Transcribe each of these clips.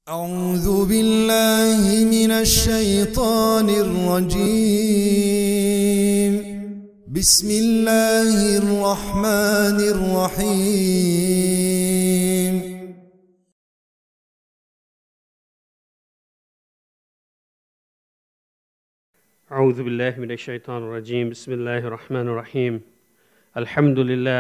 أعوذ بالله من الشيطان الرجيم بسم الله الرحمن الرحيم أعوذ بالله من الشيطان الرجيم بسم الله الرحمن الرحيم الحمد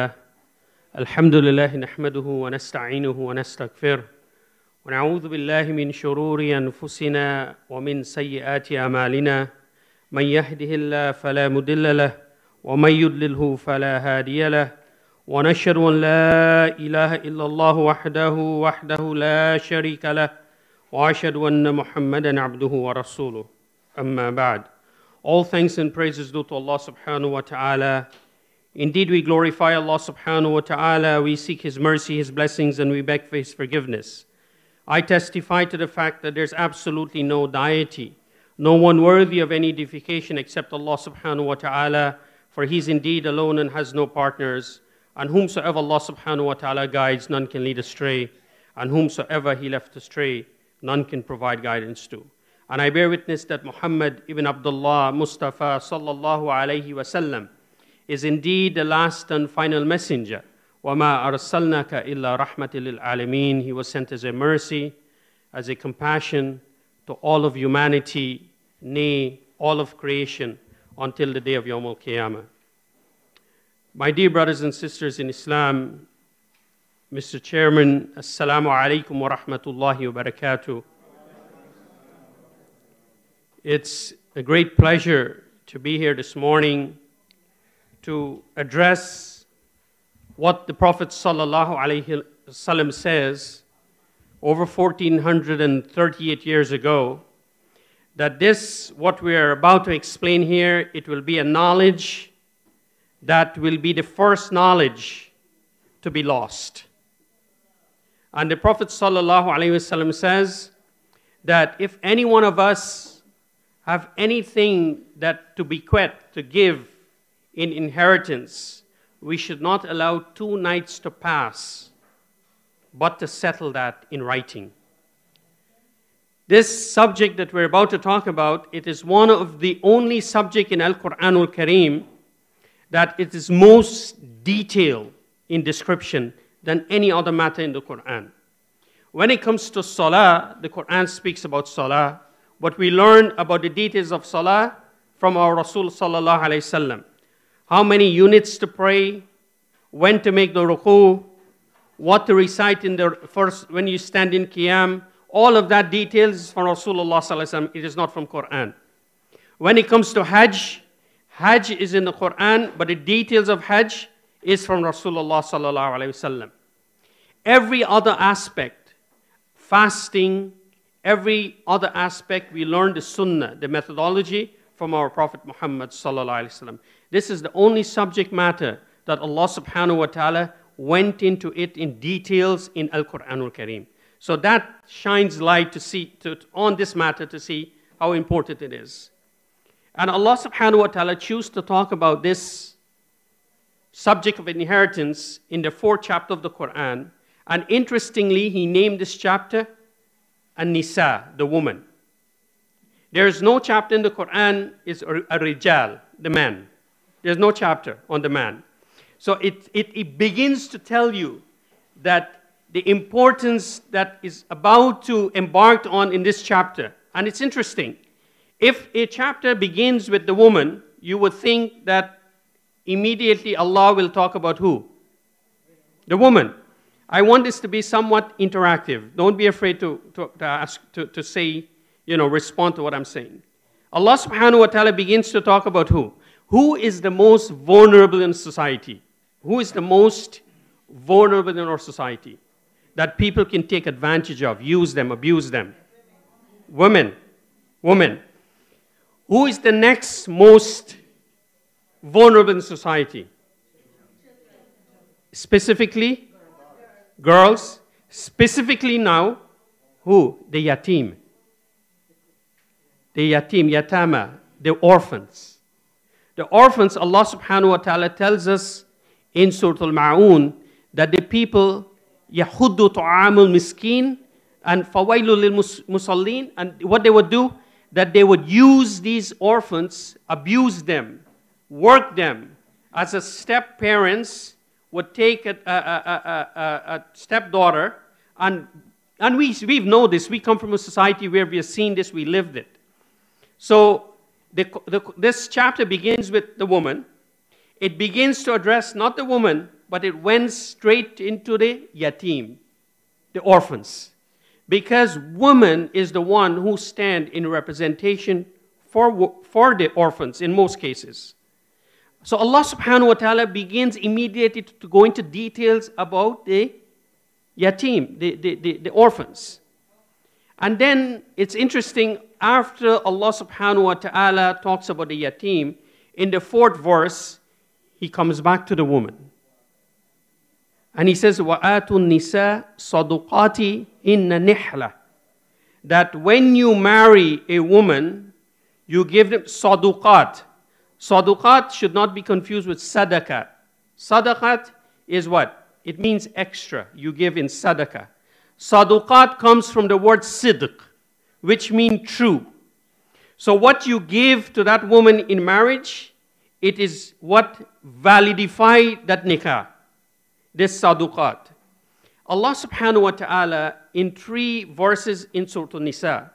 لله نحمده ونستعينه ونستغفره ونعوذ بالله من شرور أنفسنا ومن سيئات أعمالنا من يهده الله فلا مضل له ومن يضلله فلا هادي له ونشهد أن لا إله إلا الله وحده لا شريك له وأشهد أن محمدا عبده ورسوله أما بعد. All thanks and praises due to Allah subhanahu wa ta'ala. Indeed, we glorify Allah subhanahu wa ta'ala. We seek His mercy, His blessings, and we beg for His forgiveness. I testify to the fact that there's absolutely no deity, no one worthy of any deification except Allah subhanahu wa ta'ala, for He is indeed alone and has no partners. And whomsoever Allah subhanahu wa ta'ala guides, none can lead astray. And whomsoever He left astray, none can provide guidance to. And I bear witness that Muhammad ibn Abdullah Mustafa sallallahu alayhi wasallam is indeed the last and final messenger. وَمَا أَرْسَلْنَاكَ إِلَّا رَحْمَةً لِلْعَالَمِينَ. He was sent as a mercy, as a compassion to all of humanity, nay, all of creation, until the day of Yawm al-Qiyamah. My dear brothers and sisters in Islam, Mr. Chairman, Assalamu alaikum wa rahmatullahi wa barakatuh. It's a great pleasure to be here this morning to address what the Prophet ﷺ says over 1438 years ago, that this, what we are about to explain here, it will be a knowledge that will be the first knowledge to be lost. And the Prophet ﷺ says that if any one of us have anything that to bequeath, to give in inheritance, we should not allow 2 nights to pass, but to settle that in writing. This subject that we're about to talk about, it is one of the only subject in Al-Quran al-Kareem that it is most detailed in description than any other matter in the Quran. When it comes to Salah, the Quran speaks about Salah, but we learn about the details of Salah from our Rasul sallallahu alayhi wasallam. How many units to pray, when to make the ruku, what to recite in the first, when you stand in Qiyam, all of that details is from Rasulullah sallallahu alayhi wasallam. It is not from Quran. When it comes to Hajj, Hajj is in the Quran, but the details of Hajj is from Rasulullah sallallahu alayhi wasallam. Every other aspect, fasting, every other aspect, we learn the Sunnah, the methodology from our Prophet Muhammad sallallahu alayhi wasallam. This is the only subject matter that Allah subhanahu wa ta'ala went into it in details in Al-Quran al-Kareem. So that shines light to see, on this matter to see how important it is. And Allah subhanahu wa ta'ala chose to talk about this subject of inheritance in the 4th chapter of the Quran. And interestingly, He named this chapter An-Nisa, the woman. There is no chapter in the Quran is a Rijal, the man. There's no chapter on the man. So it begins to tell you that the importance that is about to embark on in this chapter. And it's interesting. If a chapter begins with the woman, you would think that immediately Allah will talk about who? The woman. I want this to be somewhat interactive. Don't be afraid to say, respond to what I'm saying. Allah subhanahu wa ta'ala begins to talk about who? Who is the most vulnerable in society? Who is the most vulnerable in our society that people can take advantage of, use them, abuse them? Women. Women. Who is the next most vulnerable in society? Specifically, girls. Specifically now, who? The yatim. The yatim, yatama, the orphans. The orphans, Allah subhanahu wa ta'ala tells us in Surah Al-Ma'un that the people, يَحُدُّ طَعَامُ الْمِسْكِينَ And فَوَيْلُ لِلْمُصَلِّينَ. And what they would do, that they would use these orphans, abuse them, work them, as a step-parents would take a stepdaughter, and we know this. We come from a society where we have seen this, we lived it. So this chapter begins with the woman. It begins to address not the woman, but it went straight into the yatim, the orphans. Because woman is the one who stand in representation for the orphans in most cases. So Allah subhanahu wa ta'ala begins immediately to go into details about the yatim, the orphans. And then it's interesting, after Allah subhanahu wa ta'ala talks about the yatim, in the 4th verse, he comes back to the woman. And he says, وَآتُوا النِّسَاءَ صَدُقَاتِ إِنَّ نِحْلَةً. That when you marry a woman, you give them saduqat. Saduqat should not be confused with sadaqah. Sadaqat is what? It means extra. You give in sadaqah. Saduqat comes from the word siddiq, which means true. So what you give to that woman in marriage, it is what validifies that nikah. This saduqat. Allah subhanahu wa ta'ala, in 3 verses in Surah An-Nisa,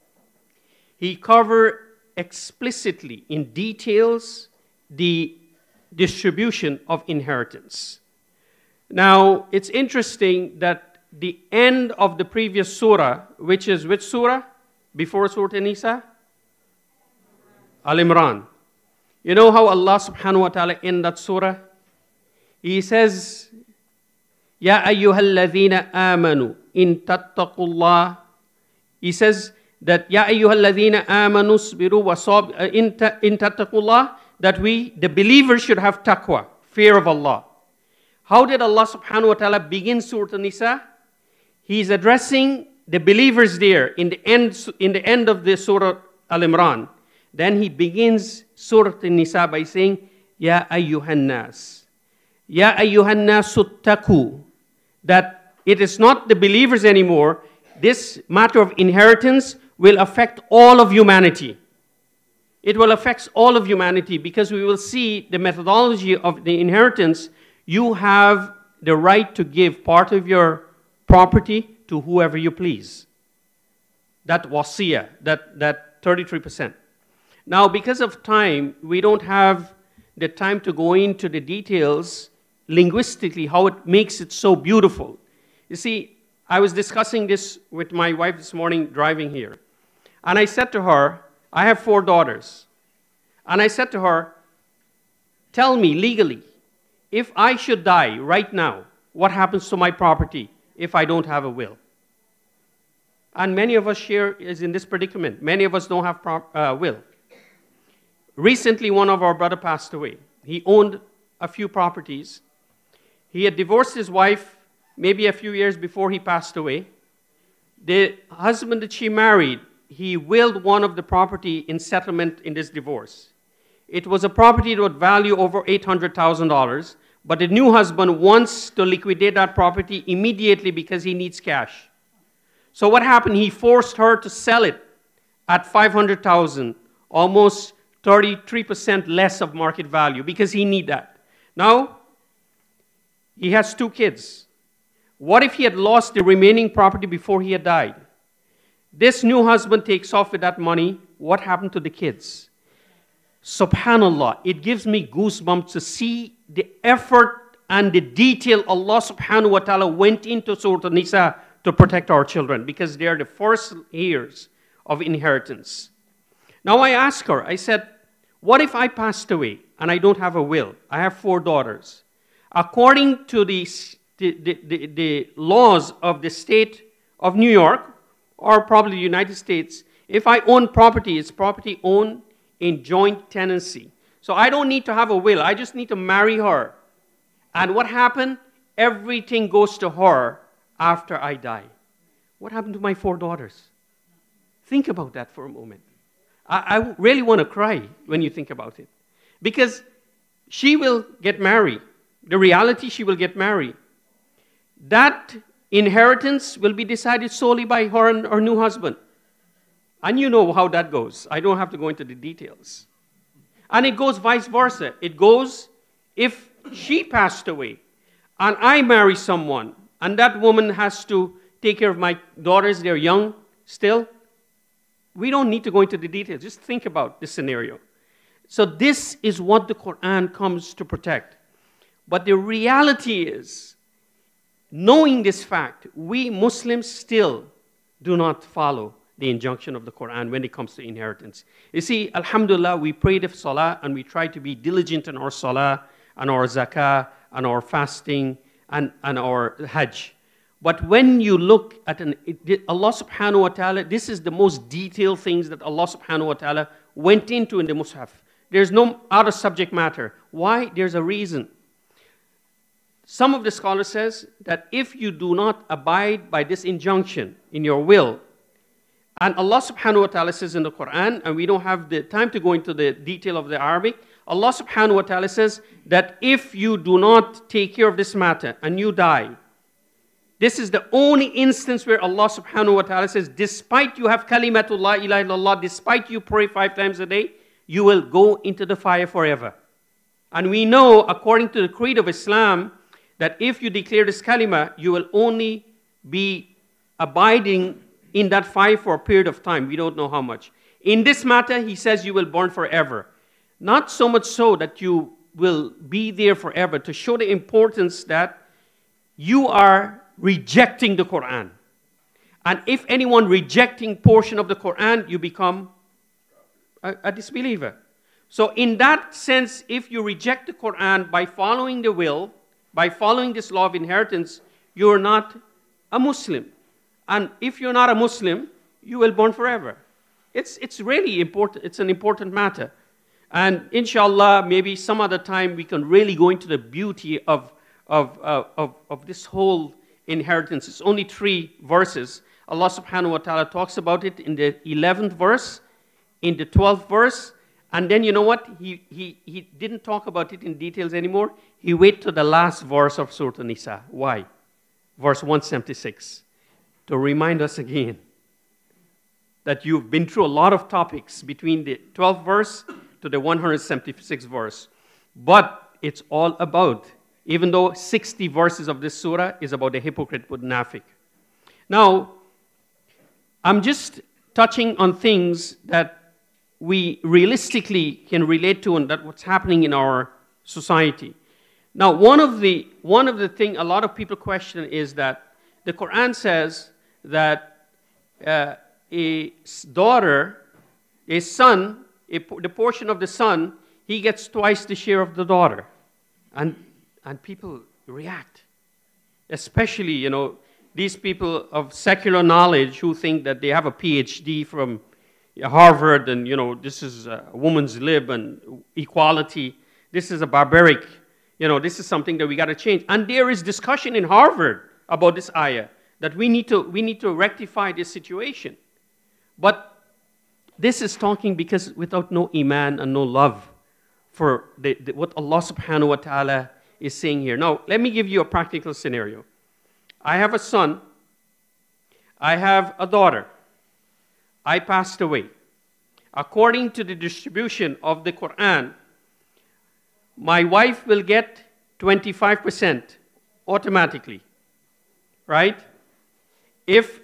He covered explicitly in details the distribution of inheritance. Now, it's interesting that the end of the previous surah, which is which surah? Before Surah An-Nisa? Al-Imran. You know how Allah subhanahu wa ta'ala in that surah? He says, Ya ayyuhalladhina amanu in tattaqullah. He says that Ya ayyuhalladhina amanu sbiru wa in tattaqullah, that we, the believers, should have taqwa, fear of Allah. How did Allah subhanahu wa ta'ala begin Surah An-Nisa? He's addressing the believers there in the end of the Surah Al-Imran. Then he begins Surah An-Nisa by saying, Ya ayyuhan nas. Ya ayyuhan nasu ttaqu. That it is not the believers anymore. This matter of inheritance will affect all of humanity. It will affect all of humanity, because we will see the methodology of the inheritance. You have the right to give part of your property to whoever you please. That wasiyah, that 33%. Now, because of time, we don't have the time to go into the details linguistically, how it makes it so beautiful. You see, I was discussing this with my wife this morning driving here. And I said to her, I have 4 daughters. And I said to her, tell me legally, if I should die right now, what happens to my property if I don't have a will? And many of us here is in this predicament. Many of us don't have will. Recently, one of our brother passed away. He owned a few properties. He had divorced his wife maybe a few years before he passed away. The husband that she married, he willed one of the property in settlement in this divorce. It was a property that would value over $800,000, but the new husband wants to liquidate that property immediately because he needs cash. So what happened? He forced her to sell it at $500,000, almost 33% less of market value, because he needs that. Now, he has 2 kids. What if he had lost the remaining property before he had died? This new husband takes off with that money. What happened to the kids? Subhanallah, it gives me goosebumps to see the effort and the detail Allah subhanahu wa ta'ala went into Surah An-Nisa to protect our children, because they are the first heirs of inheritance. Now I asked her, I said, what if I passed away and I don't have a will? I have 4 daughters. According to the laws of the state of New York, or probably the United States, if I own property, it's property owned in joint tenancy. So I don't need to have a will. I just need to marry her. And what happened? Everything goes to her after I die. What happened to my 4 daughters? Think about that for a moment. I really want to cry when you think about it. Because she will get married. The reality, she will get married. That inheritance will be decided solely by her and her new husband. And you know how that goes. I don't have to go into the details. And it goes vice versa. It goes, if she passed away and I marry someone and that woman has to take care of my daughters, they're young still, we don't need to go into the details. Just think about this scenario. So this is what the Quran comes to protect. But the reality is, knowing this fact, we Muslims still do not follow the injunction of the Quran when it comes to inheritance. You see, alhamdulillah, we pray the salah and we try to be diligent in our salah and our zakah and our fasting and our hajj. But when you look at Allah subhanahu wa ta'ala, this is the most detailed things that Allah subhanahu wa ta'ala went into in the Mus'haf. There's no other subject matter. Why? There's a reason. Some of the scholars says that if you do not abide by this injunction in your will, and Allah subhanahu wa ta'ala says in the Quran, and we don't have the time to go into the detail of the Arabic, Allah subhanahu wa ta'ala says that if you do not take care of this matter and you die, this is the only instance where Allah subhanahu wa ta'ala says, despite you have kalimatul la ilaha illallah, despite you pray 5 times a day, you will go into the fire forever. And we know, according to the creed of Islam, that if you declare this kalima, you will only be abiding in that fire for a period of time. We don't know how much. In this matter, he says you will burn forever. Not so much so that you will be there forever, to show the importance that you are rejecting the Quran. And if anyone rejecting portion of the Quran, you become a disbeliever. So in that sense, if you reject the Quran by following the will, by following this law of inheritance, you're not a Muslim. And if you're not a Muslim, you will burn forever. It's really important. It's an important matter. And inshallah, maybe some other time we can really go into the beauty of this whole inheritance. It's only 3 verses. Allah subhanahu wa ta'ala talks about it in the 11th verse, in the 12th verse, and then you know what? He didn't talk about it in details anymore. He waited to the last verse of Surah An-Nisa. Why? Verse 176. To remind us again that you've been through a lot of topics between the 12th verse to the 176th verse. But it's all about, even though 60 verses of this surah is about the hypocrite munafiq. Now, I'm just touching on things that we realistically can relate to and that what's happening in our society. Now, one of the thing a lot of people question is that the Quran says that a daughter, a son, the portion of the son, he gets twice the share of the daughter. And people react. Especially, you know, these people of secular knowledge who think that they have a PhD from Harvard and, you know, this is a woman's lib and equality. This is a barbaric, you know, this is something that we got to change. And there is discussion in Harvard about this ayah, that we need to rectify this situation. But this is talking because without no iman and no love for what Allah subhanahu wa ta'ala is saying here. Now, let me give you a practical scenario. I have a son. I have a daughter. I passed away. According to the distribution of the Quran, my wife will get 25% automatically, right? If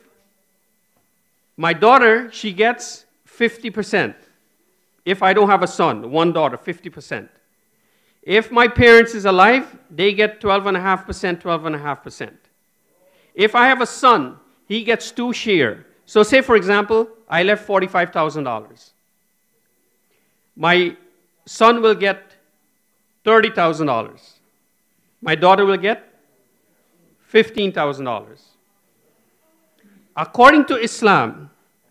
my daughter, she gets 50%. If I don't have a son, one daughter, 50%. If my parents is alive, they get 12.5%, 12.5%. If I have a son, he gets 2 shares. So say, for example, I left $45,000. My son will get $30,000. My daughter will get $15,000. According to Islam,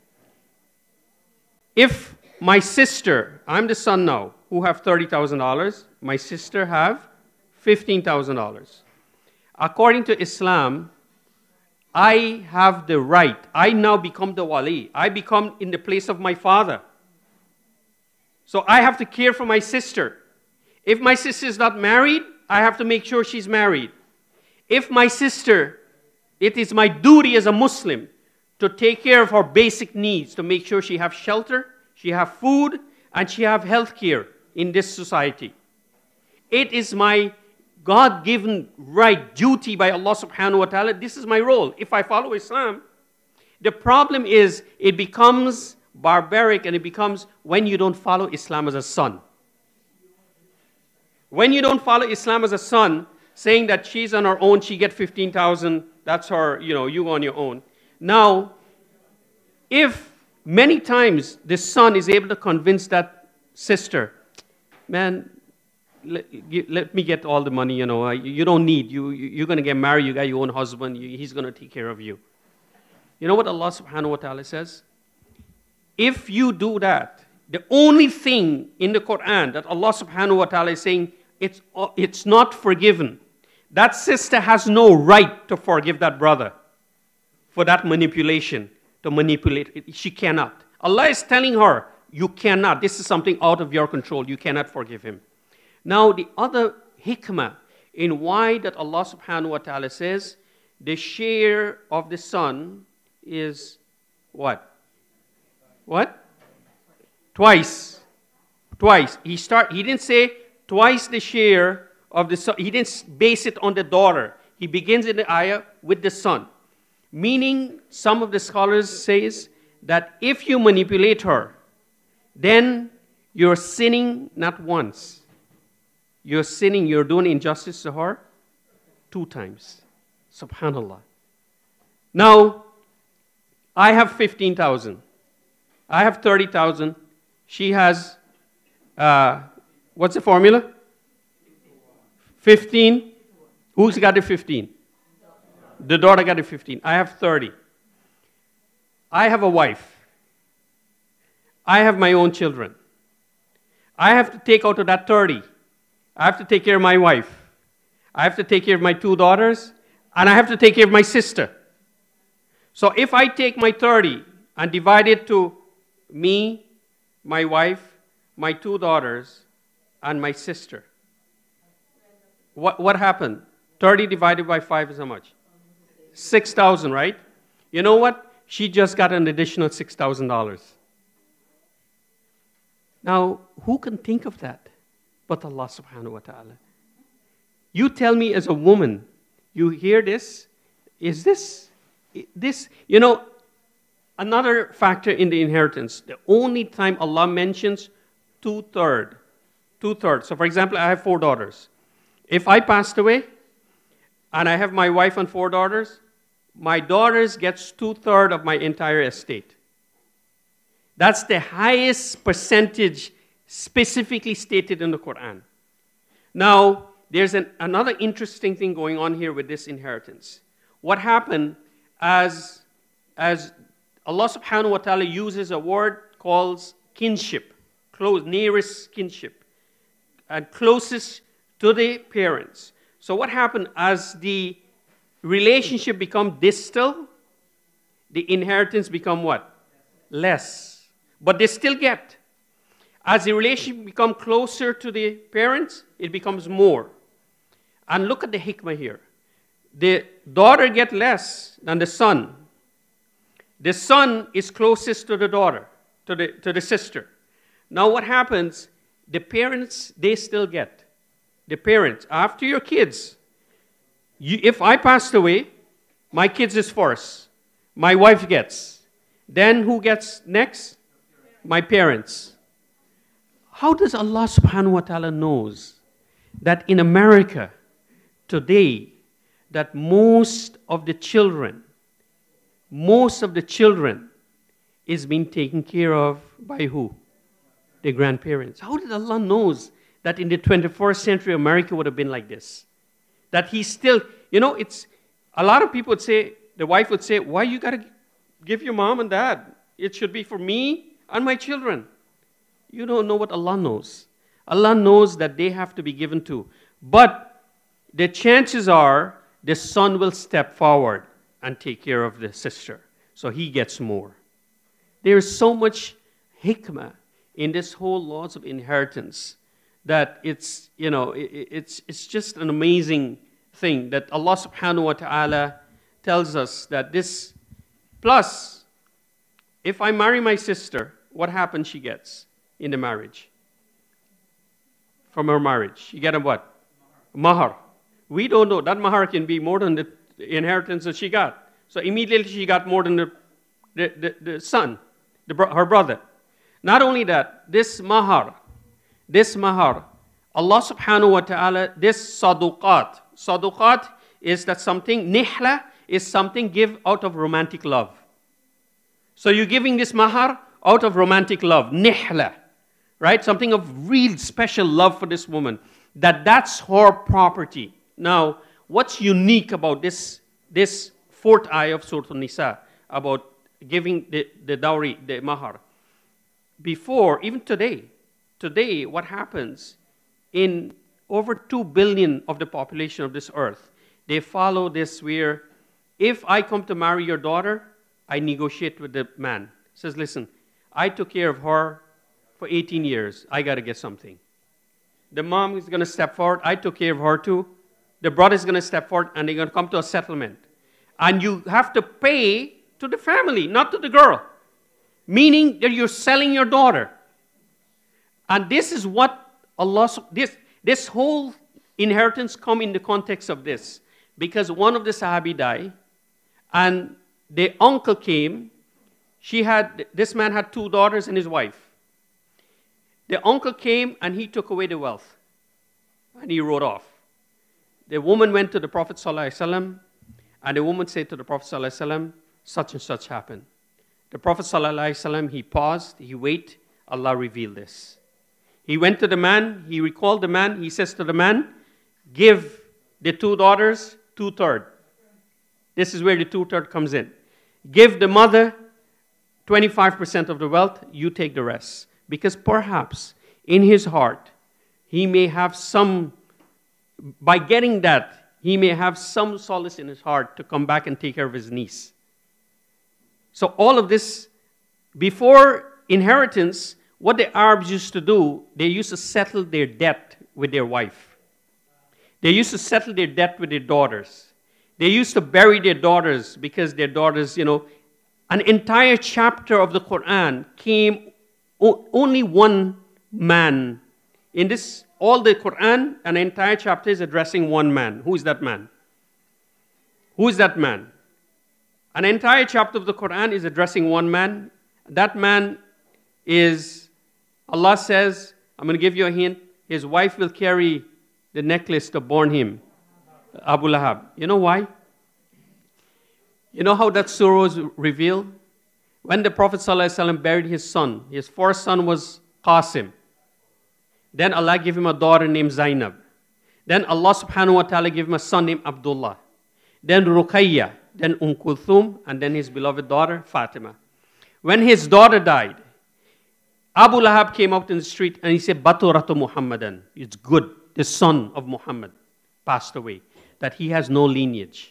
if my sister, I'm the son now, who have $30,000, my sister have $15,000. According to Islam, I have the right. I now become the wali. I become in the place of my father. So I have to care for my sister. If my sister is not married, I have to make sure she's married. If my sister It is my duty as a Muslim to take care of her basic needs, to make sure she have shelter, she have food, and she have health care in this society. It is my God-given right, duty by Allah subhanahu wa ta'ala. This is my role. If I follow Islam, the problem is it becomes barbaric, and it becomes when you don't follow Islam as a son. When you don't follow Islam as a son, saying that she's on her own, she get 15,000, that's her, you on your own. Now, if many times the son is able to convince that sister, man, let me get all the money, you don't need, you're going to get married, you got your own husband, he's going to take care of you. You know what Allah subhanahu wa ta'ala says? If you do that, the only thing in the Quran that Allah subhanahu wa ta'ala is saying, it's not forgiven. That sister has no right to forgive that brother for that manipulation, to manipulate it. She cannot. Allah is telling her, you cannot. This is something out of your control. You cannot forgive him. Now, the other hikmah in why that Allah subhanahu wa ta'ala says, the share of the son is what? What? Twice. Twice. He didn't say twice the share of the son. He didn't base it on the daughter. He begins in the ayah with the son. Meaning, some of the scholars says that if you manipulate her, then you're sinning not once. You're sinning, you're doing injustice to her 2 times. Subhanallah. Now, I have 15,000. I have 30,000. She has, what's the formula? 15. Who's got the 15? The daughter got the 15. I have 30. I have a wife. I have my own children. I have to take out of that 30. I have to take care of my wife. I have to take care of my 2 daughters. And I have to take care of my sister. So if I take my 30 and divide it to me, my wife, my 2 daughters, and my sister, what happened? 30 divided by 5 is how much? 6,000, right? You know what? She just got an additional $6,000. Now, who can think of that but Allah subhanahu wa ta'ala? You tell me as a woman, you hear this? Is this, another factor in the inheritance, the only time Allah mentions 2/3. 2/3. So for example, I have 4 daughters. If I passed away, and I have my wife and 4 daughters, my daughters gets 2/3 of my entire estate. That's the highest percentage specifically stated in the Quran. Now, there's another interesting thing going on here with this inheritance. What happened as Allah subhanahu wa ta'ala uses a word called kinship, nearest kinship, and closest to the parents. So what happened as the relationship become distal, the inheritance become what? Less. But they still get. As the relationship become closer to the parents, it becomes more. And look at the hikmah here. The daughter get less than the son. The son is closest to the daughter, to the sister. Now what happens? The parents, they still get. The parents, after your kids, if I passed away, my kids is first. My wife gets. Then who gets next? My parents. How does Allah subhanahu wa ta'ala knows that in America today, that most of the children is being taken care of by who? The grandparents. How did Allah knows that in the 21st century America would have been like this? That He still, it's, a lot of people would say, the wife would say, why you got to give your mom and dad? It should be for me and my children. You don't know what Allah knows. Allah knows that they have to be given to. But the chances are the son will step forward and take care of the sister. So he gets more. There is so much hikmah in this whole laws of inheritance that it's just an amazing thing that Allah subhanahu wa ta'ala tells us that this, plus, if I marry my sister, what happens she gets in the marriage? From her marriage, you get a what? Mahar. We don't know. That mahar can be more than the inheritance that she got. So immediately she got more than the son, her brother. Not only that, this mahar, Allah subhanahu wa ta'ala, this saduqat is that something, nihla is something give out of romantic love. So you're giving this mahar out of romantic love, nihla, right? Something of real special love for this woman, that's her property. Now, what's unique about this fourth ayah of Surah An-Nisa, about giving the dowry, the mahar? Before, even today, what happens in over 2 billion of the population of this earth, they follow this where if I come to marry your daughter, I negotiate with the man. Says, listen, I took care of her for 18 years. I got to get something. The mom is going to step forward. I took care of her too. The brother is going to step forward, and they're going to come to a settlement. And you have to pay to the family, not to the girl. Meaning that you're selling your daughter. And this is what Allah, this whole inheritance come in the context of this. Because one of the Sahabi died, and the uncle came. This man had 2 daughters and his wife. The uncle came and he took away the wealth. And he rode off. The woman went to the Prophet ﷺ, and the woman said to the Prophet ﷺ, such and such happened. The Prophet ﷺ, he paused, he waited, Allah revealed this. He went to the man, he recalled the man, he says to the man, give the 2 daughters 2/3. This is where the 2/3 comes in. Give the mother 25% of the wealth, you take the rest. Because perhaps in his heart, he may have some, by getting that, he may have some solace in his heart to come back and take care of his niece. So all of this, before inheritance, what the Arabs used to do, they used to settle their debt with their wife. They used to settle their debt with their daughters. They used to bury their daughters because their daughters, an entire chapter of the Quran came, only one man. In this, all the Quran, an entire chapter is addressing one man. Who is that man? Who is that man? An entire chapter of the Quran is addressing one man. That man is, Allah says, I'm going to give you a hint, his wife will carry the necklace to born him, Abu Lahab. You know why? You know how that surah was revealed? When the Prophet ﷺ buried his son, his first son was Qasim. Then Allah gave him a daughter named Zainab. Then Allah subhanahu wa ta'ala gave him a son named Abdullah. Then Ruqayya, then Kulthum, and then his beloved daughter Fatima. When his daughter died, Abu Lahab came out in the street and he said, Baturatu Muhammadan. It's good, the son of Muhammad passed away, that he has no lineage.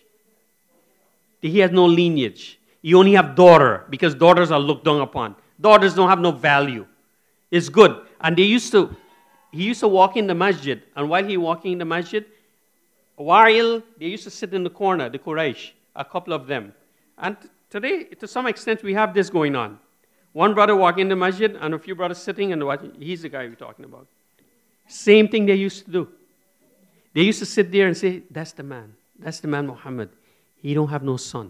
He has no lineage. You only have daughter, because daughters are looked down upon. Daughters don't have no value. It's good. And he used to walk in the masjid, and while he walking in the masjid, while they used to sit in the corner, the Quraysh, a couple of them. And today, to some extent, we have this going on. One brother walking in the masjid, and a few brothers sitting and watching. He's the guy we're talking about. Same thing they used to do. They used to sit there and say, that's the man. That's the man, Muhammad. He don't have no son.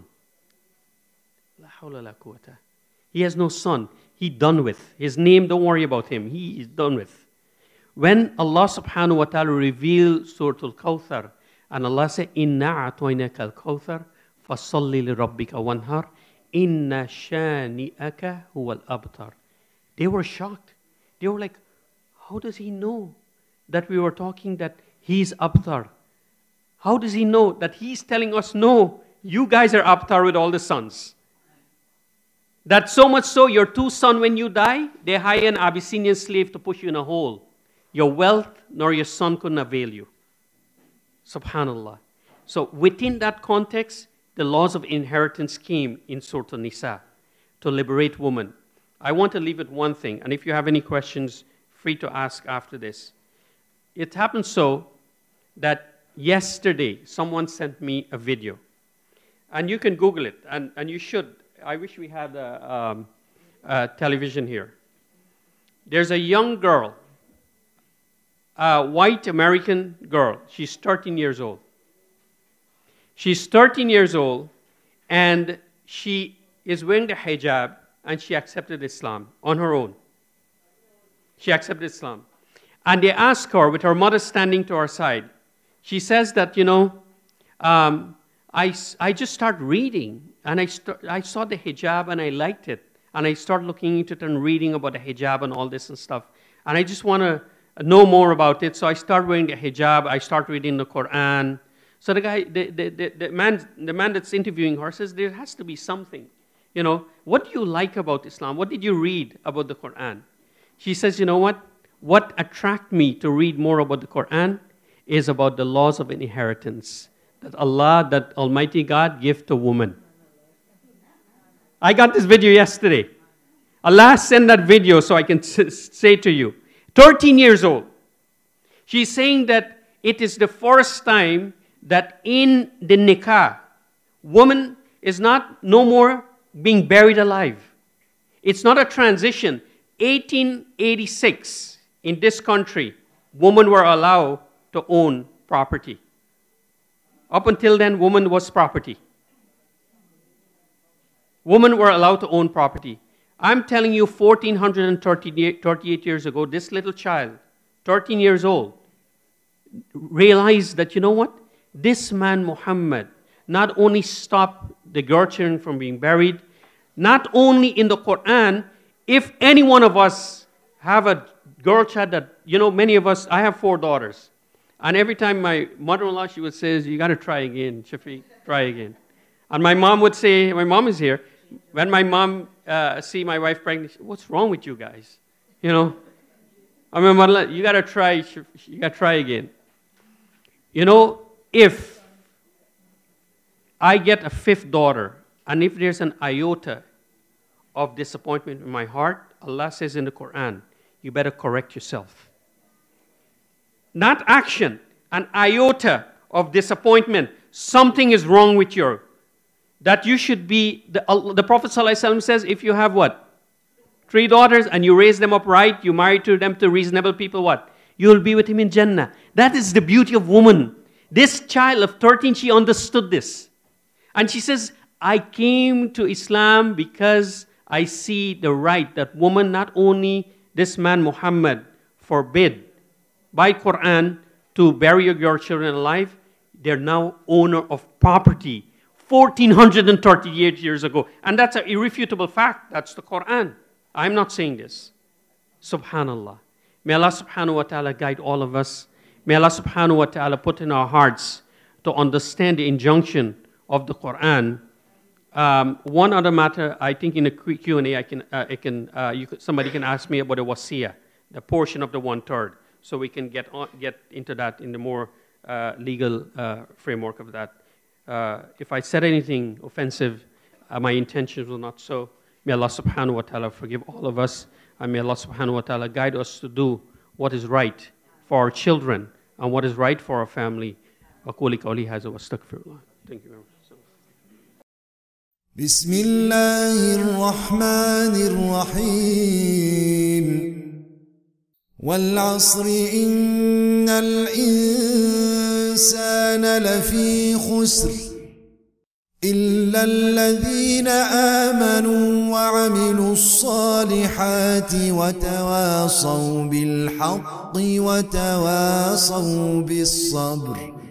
La hawla la quwwata. He has no son. He done with. His name, don't worry about him. He is done with. When Allah subhanahu wa ta'ala revealed Surah Al-Kawthar, and Allah said, Inna a'toynaka al-Kawthar, fasalli li rabbika wanhar, inna shani'aka huwa al-abtar. They were shocked. They were like, how does he know that we were talking that he's abtar? How does he know that he's telling us, no, you guys are abtar with all the sons? That so much so, your 2 sons, when you die, they hire an Abyssinian slave to push you in a hole. Your wealth nor your son couldn't avail you. Subhanallah. So within that context, the laws of inheritance came in Surah An-Nisa to liberate women. I want to leave it one thing, and if you have any questions, free to ask after this. It happened so that yesterday, someone sent me a video. And you can Google it, and you should. I wish we had a television here. There's a young girl, a white American girl. She's 13 years old. She's 13 years old, and she is wearing the hijab, and she accepted Islam on her own. She accepted Islam. And they ask her, with her mother standing to her side, she says that, I just started reading, and I saw the hijab, and I liked it. And I started looking into it and reading about the hijab and all this and stuff. And I just want to know more about it. So I started wearing the hijab. I started reading the Quran. So the guy, the man that's interviewing her says, there has to be something. What do you like about Islam? What did you read about the Quran? She says, you know what? What attracted me to read more about the Quran is about the laws of inheritance that Allah, that Almighty God, give to woman. I got this video yesterday. Allah sent that video so I can say to you. 13 years old. She's saying that it is the first time that in the nikah, woman is no more being buried alive. It's not a transition. 1886, in this country, women were allowed to own property. Up until then, woman was property. Women were allowed to own property. I'm telling you, 1438 years ago, this little child, 13 years old, realized that, you know what? This man, Muhammad, not only stopped the girl children from being buried, not only in the Quran, if any one of us have a girl child that, many of us, I have 4 daughters. And every time my mother-in-law, she would say, you got to try again, Shaffieq, try again. And my mom would say, my mom is here, when my mom see my wife pregnant, she, what's wrong with you guys? I mean, mother, you got to try again. If I get a 5th daughter, and if there's an iota of disappointment in my heart, Allah says in the Quran, you better correct yourself. Not action, an iota of disappointment. Something is wrong with you. That you should be, the Prophet ﷺ says, if you have what? 3 daughters and you raise them up right, you marry to them to reasonable people, what? You will be with him in Jannah. That is the beauty of woman. This child of 13, she understood this. And she says, I came to Islam because I see the right that woman, not only this man Muhammad forbid by Quran to bury your children alive, they're now owner of property 1438 years ago. And that's an irrefutable fact. That's the Quran. I'm not saying this. Subhanallah. May Allah subhanahu wa ta'ala guide all of us. May Allah subhanahu wa ta'ala put in our hearts to understand the injunction of the Quran. One other matter, I think in the Q&A, somebody can ask me about the wasiyah, the portion of the 1/3, so we can get into that in the more legal framework of that. If I said anything offensive, my intentions were not so. May Allah subhanahu wa ta'ala forgive all of us, and may Allah subhanahu wa ta'ala guide us to do what is right for our children and what is right for our family. أقول قولي هذا وأستغفر الله. Thank you very much. بسم الله الرحمن الرحيم والعصر إن الإنسان لفي خسر إلا الذين آمنوا وعملوا الصالحات وتواصوا بالحق وتواصوا بالصبر